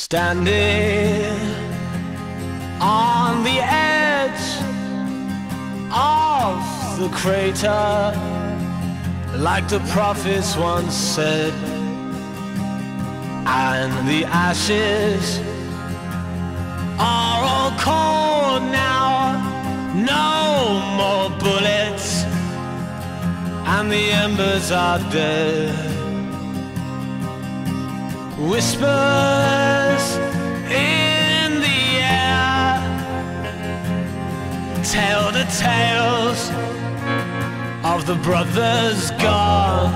Standing on the edge of the crater, like the prophets once said, and the ashes are all cold now, no more bullets, and the embers are dead. Whispers in the air tell the tales of the brothers gone.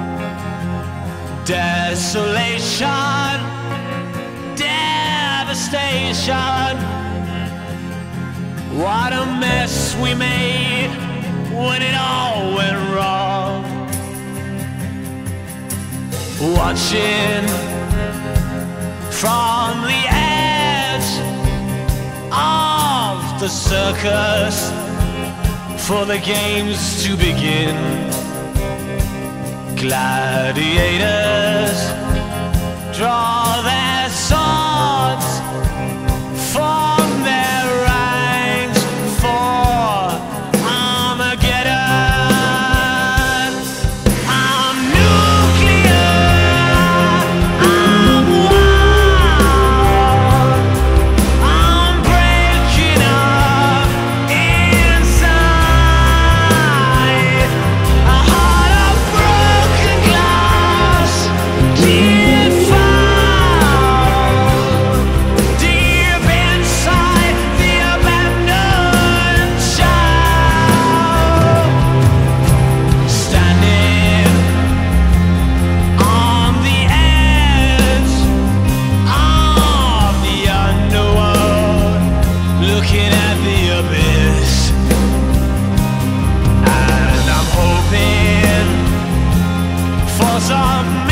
Desolation, devastation. What a mess we made when it all went wrong. Watching from the edge of the circus for the games to begin. Gladiators draw their swords, form their ranks for Armageddon. I'm nuclear, I'm wild, I'm breaking up inside. A heart of broken glass, deep found, deep inside the abandoned child. Standing on the edge of the underworld, looking at the abyss, and I'm hoping for some